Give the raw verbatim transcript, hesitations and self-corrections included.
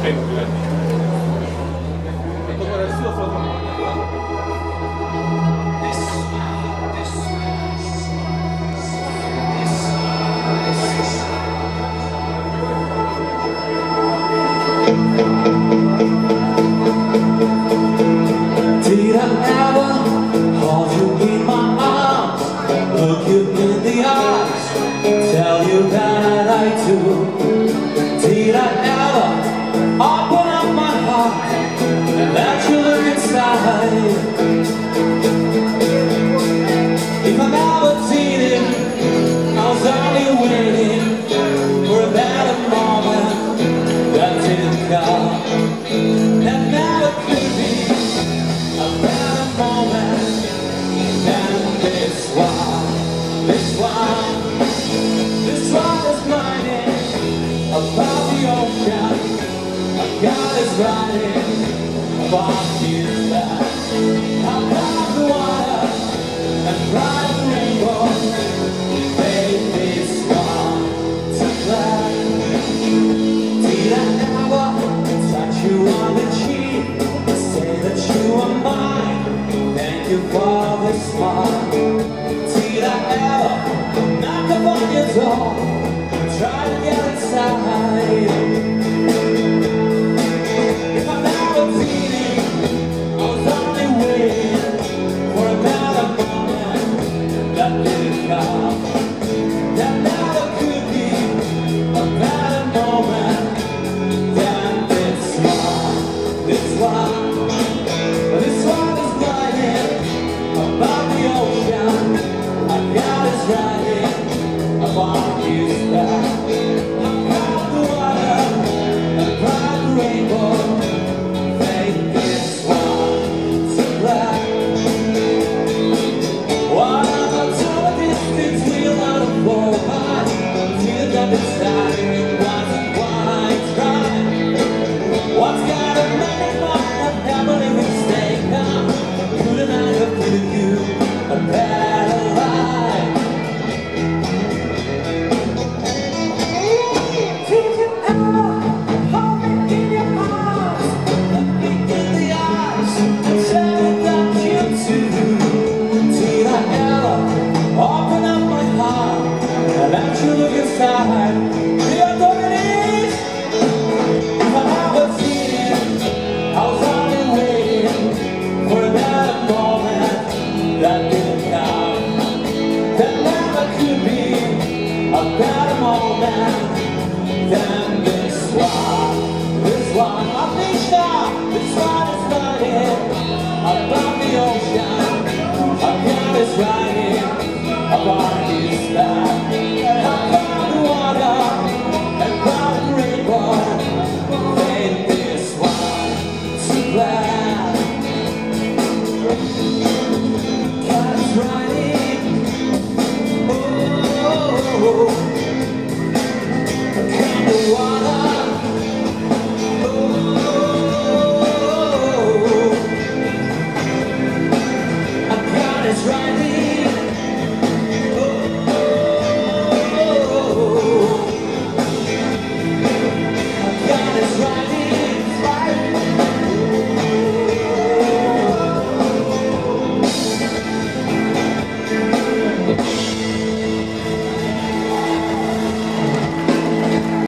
Did I ever hold you in my arms, look you in the eyes, tell you that I do? Did I ever open up my heart and let you look inside? If I never did it, I was only waiting for a better moment that didn't come. That never could be a better moment than this one. This one, this one is blinding about the ocean. God is riding upon his back. I'll climb the water and ride the rainbow. Made this one to black. Did I ever touch you on the cheek, say that you are mine? Thank you for this smile. Did I ever knock upon your door and try to get inside? If I never did it, I was only waiting for a better moment that didn't come. That never could be a better moment than this one. This one, this one is blinding about the ocean. Our God is riding upon his back. I've got the water and ride the rainbow. Make this one so black. What I'm not told the distance we'll not avoid, but till that it's time, it wasn't quite right. What's got a man mind of heavenly mistaken? Couldn't I have given you a better life? Did you ever hold me in your arms, look me in the eyes, and tell me that you too? Did I ever open up my heart and let you look inside? The other is, if I never seen it, I was only waiting for a better moment that didn't come. That never could be a better moment than this one. This one, I think.